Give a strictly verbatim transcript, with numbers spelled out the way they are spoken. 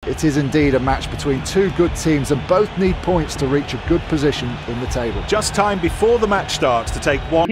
It is indeed a match between two good teams, and both need points to reach a good position in the table. Just time before the match starts to take one.